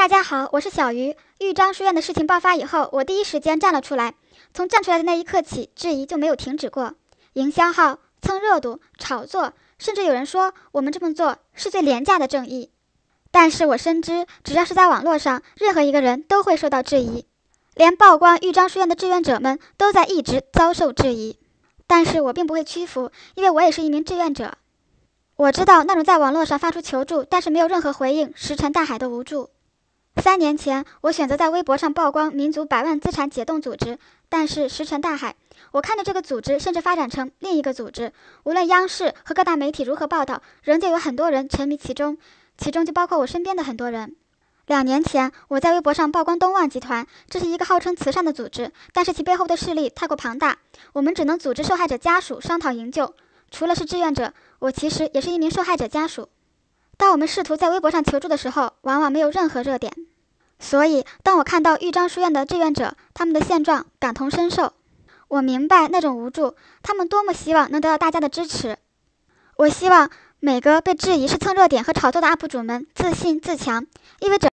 大家好，我是小鱼。豫章书院的事情爆发以后，我第一时间站了出来。从站出来的那一刻起，质疑就没有停止过。营销号、蹭热度、炒作，甚至有人说我们这么做是最廉价的正义。但是我深知，只要是在网络上，任何一个人都会受到质疑，连曝光豫章书院的志愿者们都在一直遭受质疑。但是我并不会屈服，因为我也是一名志愿者。我知道那种在网络上发出求助，但是没有任何回应，石沉大海的无助。3年前，我选择在微博上曝光民族百万资产解冻组织，但是石沉大海。我看着这个组织甚至发展成另一个组织，无论央视和各大媒体如何报道，仍旧有很多人沉迷其中，其中就包括我身边的很多人。2年前，我在微博上曝光东旺集团，这是一个号称慈善的组织，但是其背后的势力太过庞大，我们只能组织受害者家属商讨营救。除了是志愿者，我其实也是一名受害者家属。当我们试图在微博上求助的时候，往往没有任何热点。所以，当我看到豫章书院的志愿者他们的现状，感同身受。我明白那种无助，他们多么希望能得到大家的支持。我希望每个被质疑是蹭热点和炒作的 UP 主们自信自强，因为